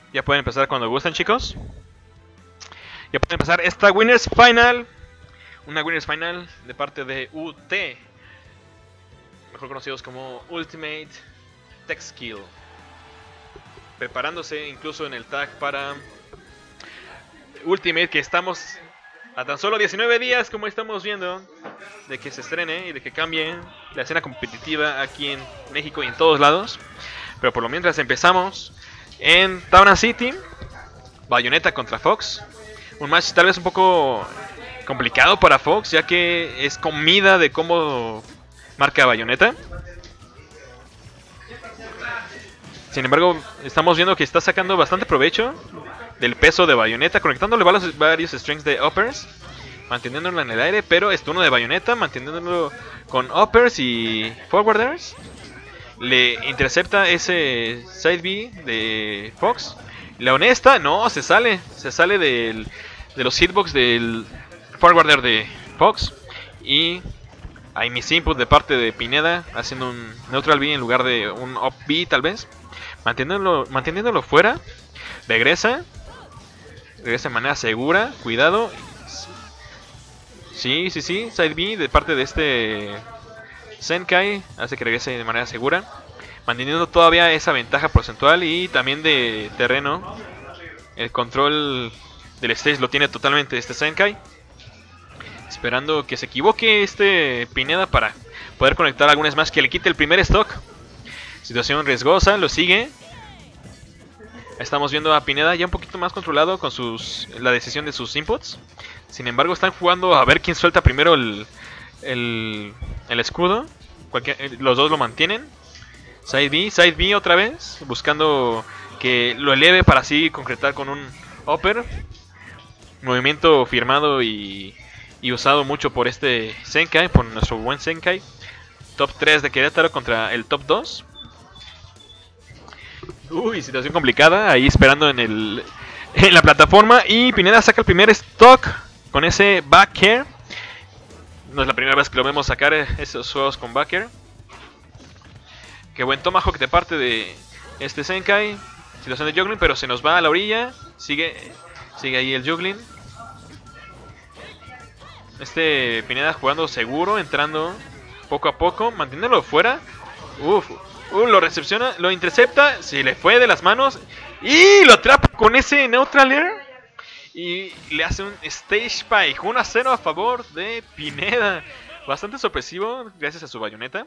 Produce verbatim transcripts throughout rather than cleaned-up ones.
Ya pueden empezar cuando gusten, chicos. Ya pueden empezar esta Winners Final. Una Winners Final de parte de U T, mejor conocidos como Ultimate Tech Skill. Preparándose incluso en el tag para Ultimate, que estamos a tan solo diecinueve días, como estamos viendo, de que se estrene y de que cambie la escena competitiva aquí en México y en todos lados. Pero por lo mientras empezamos en Town City, Bayonetta contra Fox. Un match tal vez un poco complicado para Fox, ya que es comida de cómo marca Bayonetta. Sin embargo, estamos viendo que está sacando bastante provecho del peso de Bayonetta, conectándole varios, varios strings de uppers, manteniéndolo en el aire, pero es turno de Bayonetta, manteniéndolo con uppers y forwarders. Le intercepta ese side B de Fox. La honesta, no, se sale, se sale del, de los hitbox del forwarder de Fox. Y hay mis input de parte de Pineda, haciendo un neutral B en lugar de un up B tal vez. Manteniéndolo, manteniéndolo fuera. Regresa. Regresa de manera segura. Cuidado. Sí, sí, sí. Side B de parte de este Zenkai. Hace que regrese de manera segura. Manteniendo todavía esa ventaja porcentual y también de terreno. El control del stage lo tiene totalmente este Zenkai. Esperando que se equivoque este Pineda para poder conectar algunas más que le quite el primer stock. Situación riesgosa, lo sigue. Estamos viendo a Pineda ya un poquito más controlado con sus la decisión de sus inputs. Sin embargo, están jugando a ver quién suelta primero el, el, el escudo. Cualquier, los dos lo mantienen. Side B, Side B otra vez, buscando que lo eleve para así concretar con un upper. Movimiento firmado y, y usado mucho por este Zenkai, por nuestro buen Zenkai. Top tres de Querétaro contra el top dos. Uy, situación complicada, ahí esperando en, el, en la plataforma. Y Pineda saca el primer stock con ese back air. No es la primera vez que lo vemos sacar esos juegos con back air. Qué buen tomahawk de parte de este Zenkai. Situación de juggling, pero se nos va a la orilla. Sigue, sigue ahí el juggling. Este Pineda jugando seguro, entrando poco a poco, manteniéndolo fuera. Uf. Uh, lo recepciona, lo intercepta, se le fue de las manos y lo atrapa con ese neutral air y le hace un stage spike, uno a cero a favor de Pineda. Bastante sorpresivo gracias a su Bayonetta.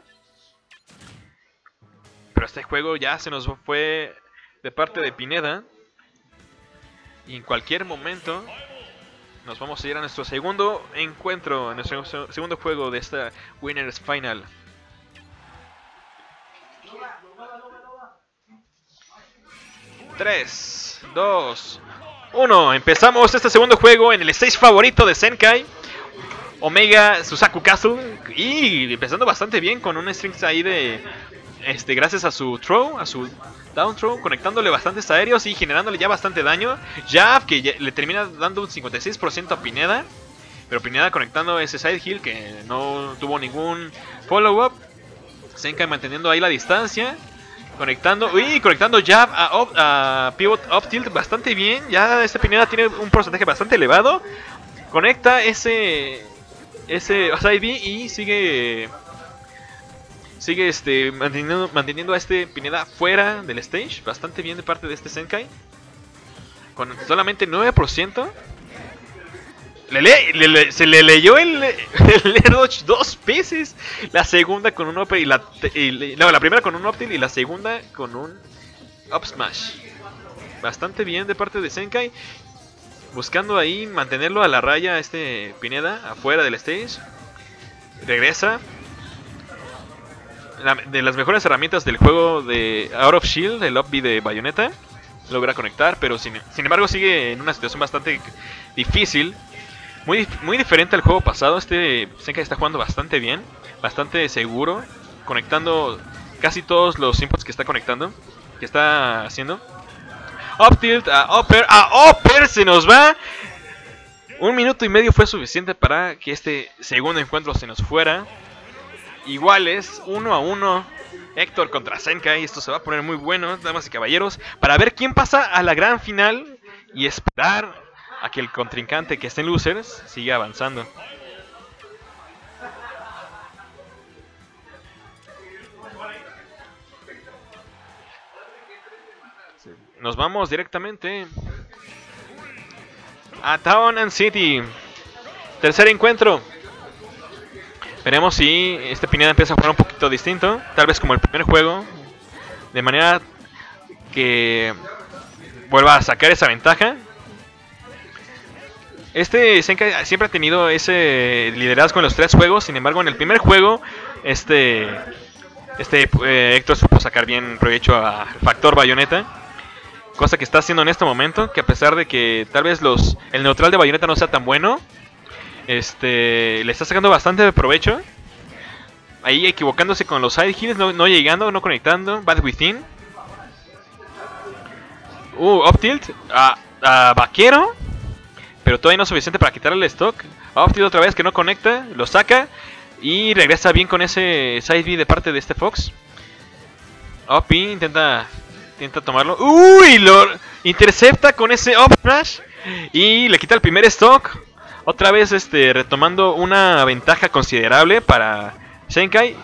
Pero este juego ya se nos fue de parte de Pineda. Y en cualquier momento nos vamos a ir a nuestro segundo encuentro, a nuestro segundo juego de esta Winners Final. tres, dos, uno. Empezamos este segundo juego en el stage favorito de Zenkai, Omega Susaku Castle. Y empezando bastante bien con un strings ahí de este, gracias a su throw, a su down throw, conectándole bastantes aéreos y generándole ya bastante daño. Jab que ya le termina dando un cincuenta y seis por ciento a Pineda, pero Pineda conectando ese side heal que no tuvo ningún follow up. Zenkai manteniendo ahí la distancia, conectando, uy, conectando jab a, up, a pivot up tilt bastante bien. Ya este Pineda tiene un porcentaje bastante elevado. Conecta ese ese side B y sigue sigue este manteniendo, manteniendo a este Pineda fuera del stage. Bastante bien de parte de este Zenkai, con solamente nueve por ciento. Le le, le, le, se le leyó el, el air dodge dos veces. La segunda con un upper y la, y, no, la primera con un up tilt y la segunda con un up smash. Bastante bien de parte de Zenkai, buscando ahí mantenerlo a la raya este Pineda afuera del stage. Regresa. La, de las mejores herramientas del juego de Out of Shield, el up B de Bayonetta. Logra conectar, pero sin, sin embargo sigue en una situación bastante difícil. Muy, muy diferente al juego pasado. Este Zenkai está jugando bastante bien, bastante seguro, conectando casi todos los inputs que está conectando, que está haciendo. Up tilt a upper, a upper se nos va. Un minuto y medio fue suficiente para que este segundo encuentro se nos fuera. Iguales, uno a uno. Héctor contra Zenkai. Esto se va a poner muy bueno, damas y caballeros, para ver quién pasa a la gran final y esperar a que el contrincante que esté en losers siga avanzando. Nos vamos directamente a Town and City. Tercer encuentro. Veremos si este Pineda empieza a jugar un poquito distinto. Tal vez como el primer juego. De manera que vuelva a sacar esa ventaja. Este Zenkai siempre ha tenido ese liderazgo en los tres juegos. Sin embargo, en el primer juego, este, este eh, Héctor supo sacar bien provecho al factor Bayonetta. Cosa que está haciendo en este momento. Que a pesar de que tal vez los el neutral de Bayonetta no sea tan bueno, Este, le está sacando bastante provecho. Ahí equivocándose con los side heals, no, no llegando, no conectando. Bad Within. Uh, up tilt a, a Vaquero. Pero todavía no es suficiente para quitarle el stock. Up tilt otra vez que no conecta, lo saca. Y regresa bien con ese side B de parte de este Fox. Up B intenta, intenta tomarlo. Uy, lo intercepta con ese up smash. Y le quita el primer stock. Otra vez este, retomando una ventaja considerable para Zenkai.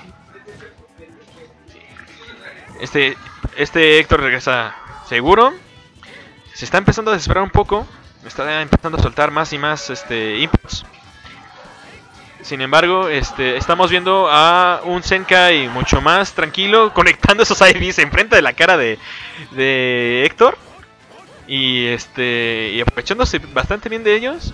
Este, este Héctor regresa seguro. Se está empezando a desesperar un poco. Está empezando a soltar más y más este, inputs. Sin embargo, este, estamos viendo a un Zenkai mucho más tranquilo, conectando esos I Vs enfrente de la cara de, de Héctor. Y, este, y aprovechándose bastante bien de ellos.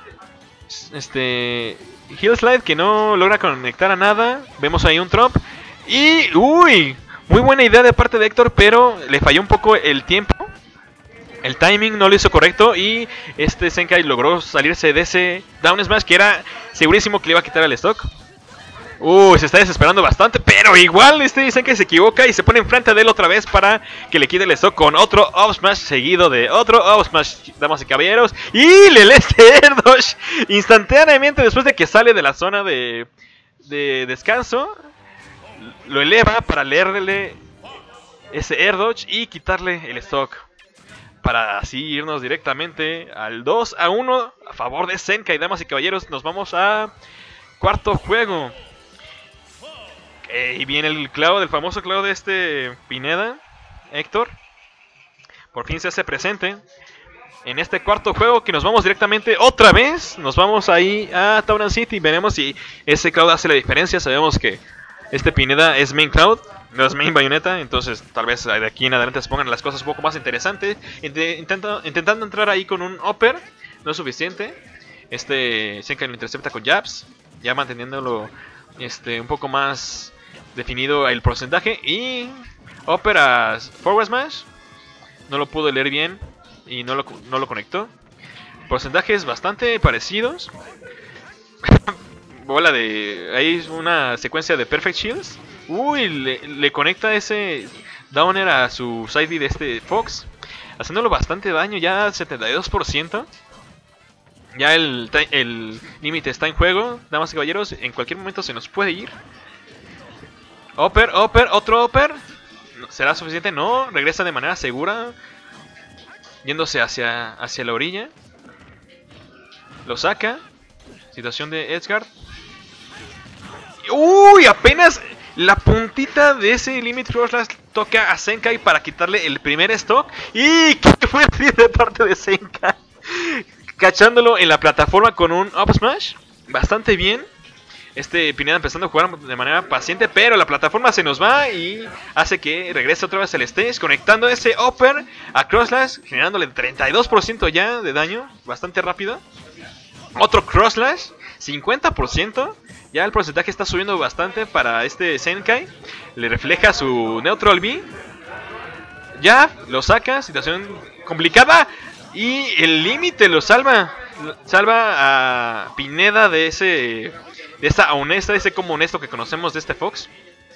Este Hill Slide que no logra conectar a nada. Vemos ahí un Trump. Y, uy, muy buena idea de parte de Héctor, pero le falló un poco el tiempo. El timing no lo hizo correcto. Y este Zenkai logró salirse de ese down smash que era segurísimo que le iba a quitar el stock. Uy, se está desesperando bastante, pero igual este Zenkai se equivoca y se pone enfrente de él otra vez para que le quite el stock con otro up smash seguido de otro up smash, damas y caballeros. Y le lee este air dodge instantáneamente después de que sale de la zona de, de descanso. Lo eleva para leerle ese air dodge y quitarle el stock. Para así irnos directamente al dos a uno a favor de Zenkai, damas y caballeros. Nos vamos a cuarto juego. Y viene el clavo, del famoso clavo de este Pineda, Héctor. Por fin se hace presente en este cuarto juego, que nos vamos directamente otra vez. Nos vamos ahí a Town and City. Veremos si ese Cloud hace la diferencia. Sabemos que este Pineda es main Cloud, no es main Bayonetta. Entonces tal vez de aquí en adelante se pongan las cosas un poco más interesantes. Intenta, intentando entrar ahí con un upper, no es suficiente. Este Zenkai lo intercepta con jabs, ya manteniéndolo este, un poco más definido el porcentaje. Y upper a forward smash, no lo pudo leer bien y no lo, no lo conectó. Porcentajes bastante parecidos. Bola de... Ahí es una secuencia de perfect shields. Uy, le, le conecta ese downer a su side B de este Fox, haciéndolo bastante daño, ya setenta y dos por ciento. Ya el el límite está en juego, damas y caballeros. En cualquier momento se nos puede ir. Upper, upper, otro upper. ¿Será suficiente? No, regresa de manera segura, yéndose hacia, hacia la orilla. Lo saca. Situación de Edgeguard. Uy, apenas la puntita de ese Limit Cross Slash toca a Zenkai para quitarle el primer stock. Y qué fue de parte de Zenkai, cachándolo en la plataforma con un up smash. Bastante bien. Este Pineda empezando a jugar de manera paciente, pero la plataforma se nos va y hace que regrese otra vez al stage, conectando ese upper a Cross Slash, generándole treinta y dos por ciento ya de daño, bastante rápido. Otro Cross Slash, cincuenta por ciento. Ya el porcentaje está subiendo bastante para este Zenkai. Le refleja su Neutral B. Ya lo saca, situación complicada. Y el límite lo salva. Salva a Pineda de ese... De esa honesta, de ese como honesto que conocemos de este Fox.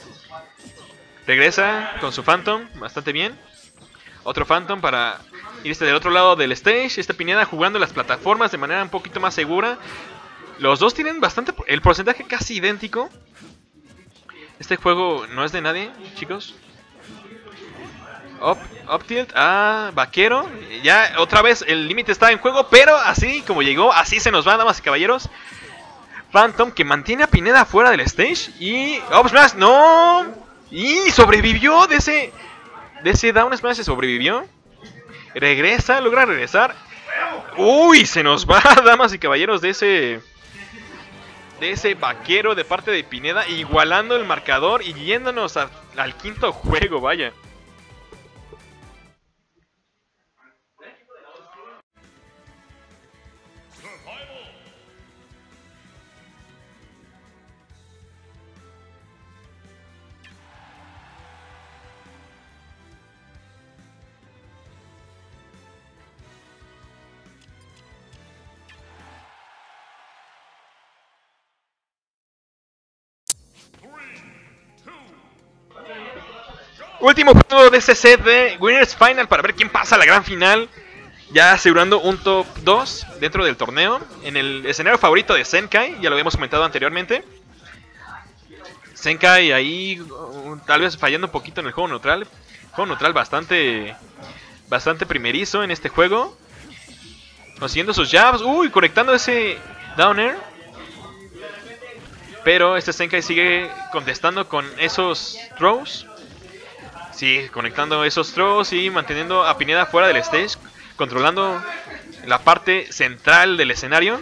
Regresa con su Phantom, bastante bien. Otro Phantom para irse del otro lado del stage. Este Pineda jugando las plataformas de manera un poquito más segura. Los dos tienen bastante... El porcentaje casi idéntico. Este juego no es de nadie, chicos. Up, up tilt, ah, vaquero. Ya otra vez el límite está en juego, pero así como llegó, así se nos va, damas y caballeros. Phantom que mantiene a Pineda fuera del stage. Y up smash, no. Y sobrevivió de ese, de ese down smash, se sobrevivió. Regresa, logra regresar. Uy, se nos va, damas y caballeros, de ese... De ese vaquero de parte de Pineda, igualando el marcador y yéndonos a, al quinto juego, vaya. Último juego de este set de Winners Final para ver quién pasa a la gran final. Ya asegurando un top dos dentro del torneo. En el escenario favorito de Zenkai, ya lo habíamos comentado anteriormente. Zenkai ahí uh, tal vez fallando un poquito en el juego neutral. Juego neutral bastante, bastante primerizo en este juego. Consiguiendo sus jabs. Uy, conectando ese down air. Pero este Zenkai sigue contestando con esos throws. Sí, conectando esos throws y manteniendo a Pineda fuera del stage. Controlando la parte central del escenario.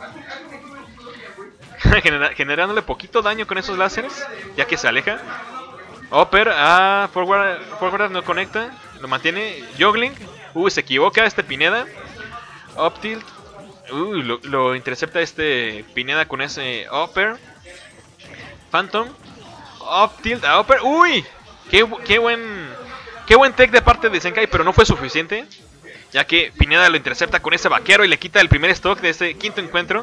Genera generándole poquito daño con esos láseres, ya que se aleja. Upper, ah, forward, forward no conecta. Lo mantiene. Juggling. Uy, se equivoca este Pineda. Up tilt. Uy, lo, lo intercepta este Pineda con ese upper. Phantom. Up tilt a upper. Uy. Qué, qué buen qué buen tech de parte de Zenkai, pero no fue suficiente, ya que Pineda lo intercepta con ese vaquero y le quita el primer stock de este quinto encuentro.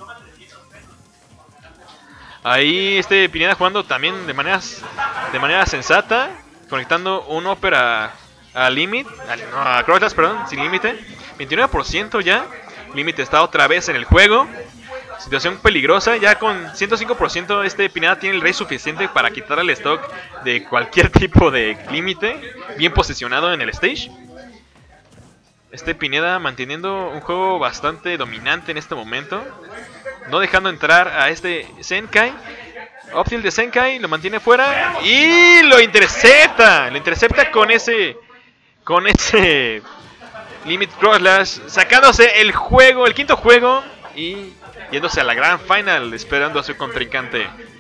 Ahí este Pineda jugando también de, maneras, de manera sensata, conectando un upper a, a Limit, a, a Crosslas, perdón, sin límite. veintinueve por ciento ya, Limit está otra vez en el juego. Situación peligrosa, ya con ciento cinco por ciento este Pineda tiene el rey suficiente para quitar el stock de cualquier tipo de límite, bien posicionado en el stage. Este Pineda manteniendo un juego bastante dominante en este momento, no dejando entrar a este Zenkai. Up tilt de Zenkai, lo mantiene fuera y lo intercepta, lo intercepta con ese, con ese Limit Crosslash, sacándose el juego, el quinto juego y yéndose a la gran final, esperando a su contrincante.